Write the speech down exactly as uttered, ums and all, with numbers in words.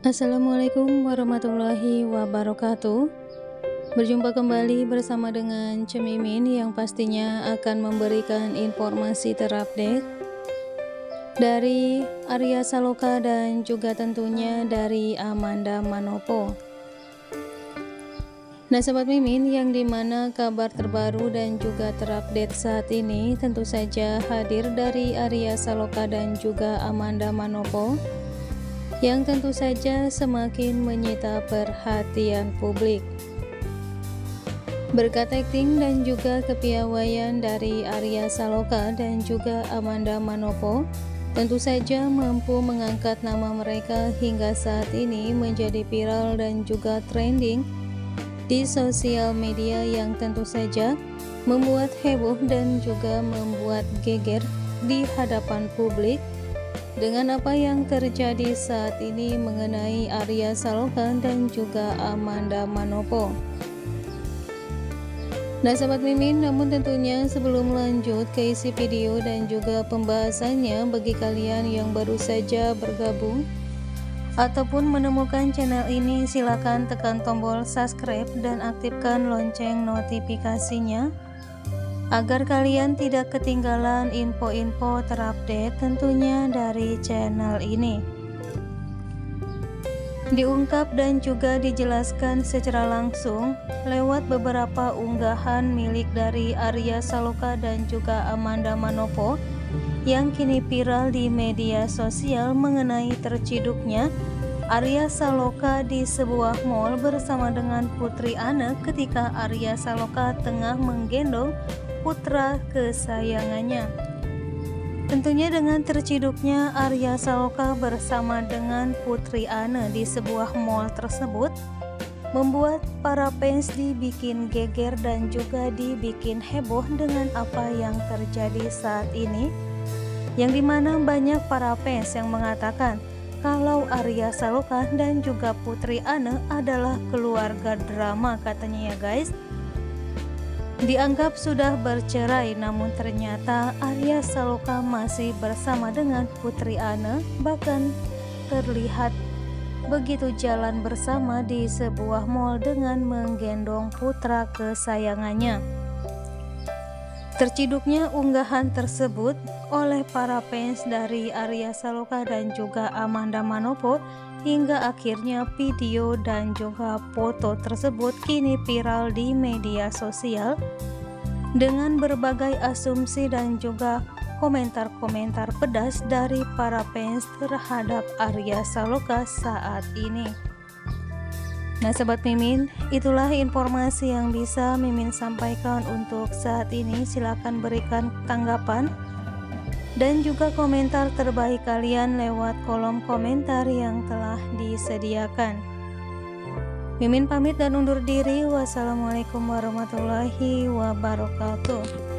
Assalamualaikum warahmatullahi wabarakatuh. Berjumpa kembali bersama dengan Cemimin yang pastinya akan memberikan informasi terupdate dari Arya Saloka dan juga tentunya dari Amanda Manopo. Nah Sobat Mimin, yang dimana kabar terbaru dan juga terupdate saat ini tentu saja hadir dari Arya Saloka dan juga Amanda Manopo, yang tentu saja semakin menyita perhatian publik. Berkat akting dan juga kepiawaian dari Arya Saloka dan juga Amanda Manopo, tentu saja mampu mengangkat nama mereka hingga saat ini menjadi viral dan juga trending di sosial media, yang tentu saja membuat heboh dan juga membuat geger di hadapan publik dengan apa yang terjadi saat ini mengenai Arya Saloka dan juga Amanda Manopo. Nah Sobat Mimin, namun tentunya sebelum lanjut ke isi video dan juga pembahasannya, bagi kalian yang baru saja bergabung ataupun menemukan channel ini, silakan tekan tombol subscribe dan aktifkan lonceng notifikasinya agar kalian tidak ketinggalan info-info terupdate tentunya dari channel ini. Diungkap dan juga dijelaskan secara langsung lewat beberapa unggahan milik dari Arya Saloka dan juga Amanda Manopo yang kini viral di media sosial mengenai terciduknya Arya Saloka di sebuah mall bersama dengan Putri Anne ketika Arya Saloka tengah menggendong putra kesayangannya. Tentunya dengan terciduknya Arya Saloka bersama dengan Putri Anne di sebuah mall tersebut membuat para fans dibikin geger dan juga dibikin heboh dengan apa yang terjadi saat ini, yang dimana banyak para fans yang mengatakan kalau Arya Saloka dan juga Putri Anne adalah keluarga drama katanya ya guys. Dianggap sudah bercerai, namun ternyata Arya Saloka masih bersama dengan Putri Anne, bahkan terlihat begitu jalan bersama di sebuah mall dengan menggendong putra kesayangannya. Terciduknya unggahan tersebut oleh para fans dari Arya Saloka dan juga Amanda Manopo hingga akhirnya video dan juga foto tersebut kini viral di media sosial dengan berbagai asumsi dan juga komentar-komentar pedas dari para fans terhadap Arya Saloka saat ini. Nah Sobat Mimin, itulah informasi yang bisa Mimin sampaikan untuk saat ini. Silahkan berikan tanggapan dan juga komentar terbaik kalian lewat kolom komentar yang telah disediakan. Mimin pamit dan undur diri. Wassalamualaikum warahmatullahi wabarakatuh.